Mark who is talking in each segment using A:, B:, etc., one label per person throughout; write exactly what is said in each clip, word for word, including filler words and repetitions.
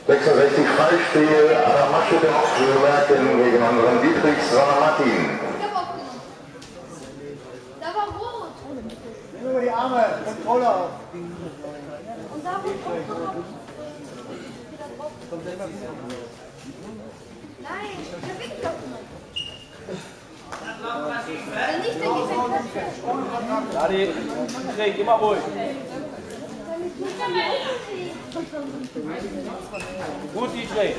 A: sechsundsechzig Freispiel, Adam Maschedorf für Merken gegen unseren Dietrich Sonner-Martin.
B: Da war rot.
C: Nimm über die Arme, Kontrolle auf.
B: Und da wo drauf. Nein, der winkt doch nicht. Wenn nicht, dann geht er.
D: Ladi, dreh, geh mal ruhig. Gut, die dreh.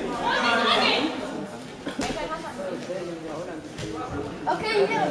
B: Okay, hier.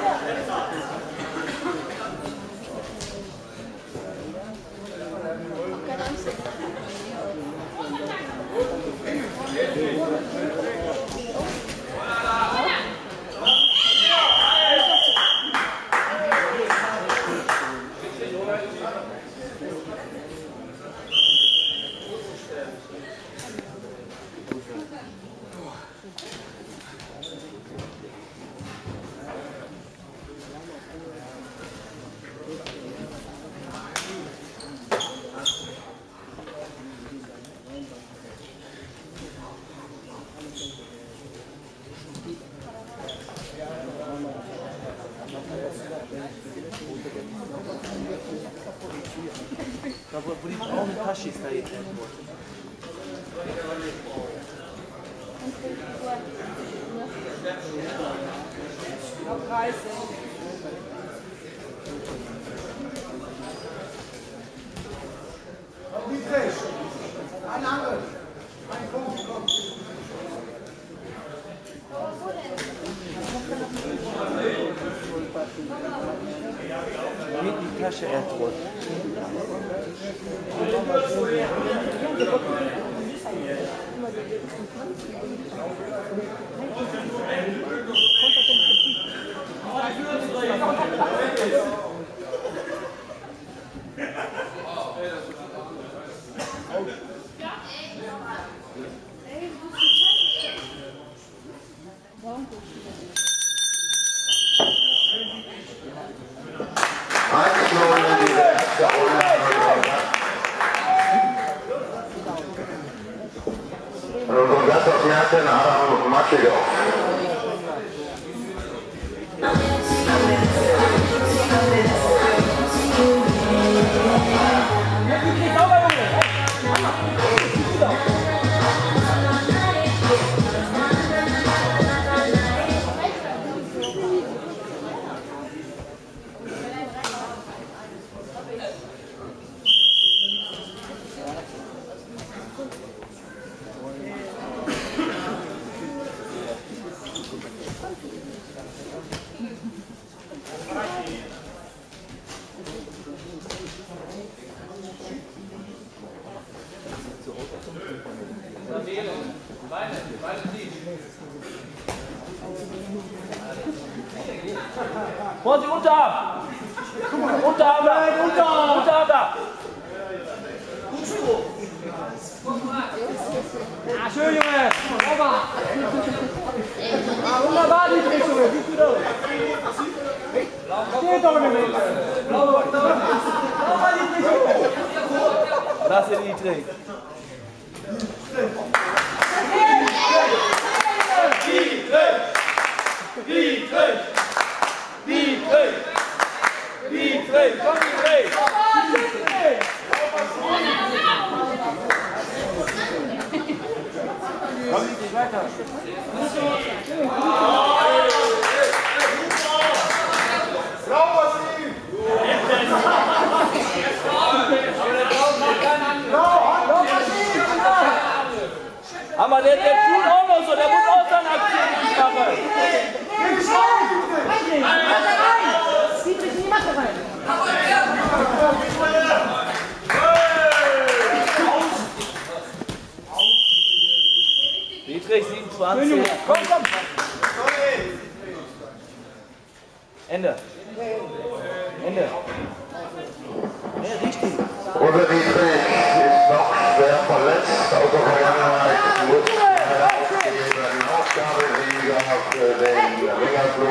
D: Da wo die Augentasche ist da jetzt.
C: Dietrich, ein Angel. Ein Punkt, komm.
D: Geht die Tasche Erdrot.
A: eins null in diese erste Runde. Und unser Gast aus Merken, Adam Maschedorf.
D: Vorsicht, Unterarm! Unterarm da! Unterarm, Unterarm da! Ah, schön, Junge! Sauber! Ah, wunderbar, die Junge! Sieht gut aus! Steht doch nicht mehr! Sauber, die Junge! Lass ihn die Trick! Dietrich! Dietrich! Dietrich! Komm, Dietrich! Komm, Dietrich, weiter!
C: Sauber, Steve!
D: Aber der, der tut auch noch so, der muss auch seine Aktion nicht machen.
B: Dietrich, nie Mache rein.
D: Dietrich, siebenundzwanzig. Komm, komm. Ende. Ende. Ja, richtig.
A: Unser Dietrich ist noch schwer verletzt aus der Vergangenheit. Muss er aufgeben. Aufgabesieger für den Ringerflug.